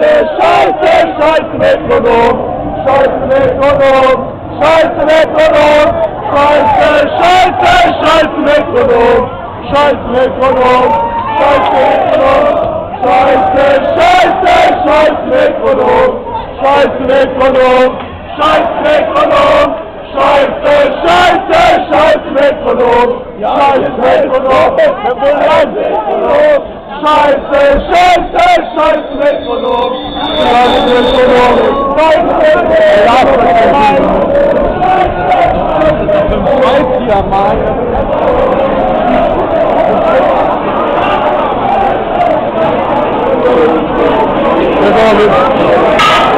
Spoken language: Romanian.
Scheiße, Metronom, Scheiße, Metronom, Scheiße, Metronom, Scheiße, Metronom, Scheiße, Metronom, Scheiße, Metronom, Scheiße, Metronom, Scheiße, Metronom, Scheiße, Metronom, Scheiße, Metronom, Scheiße, Metronom, Scheiße, Metronom, Scheiße,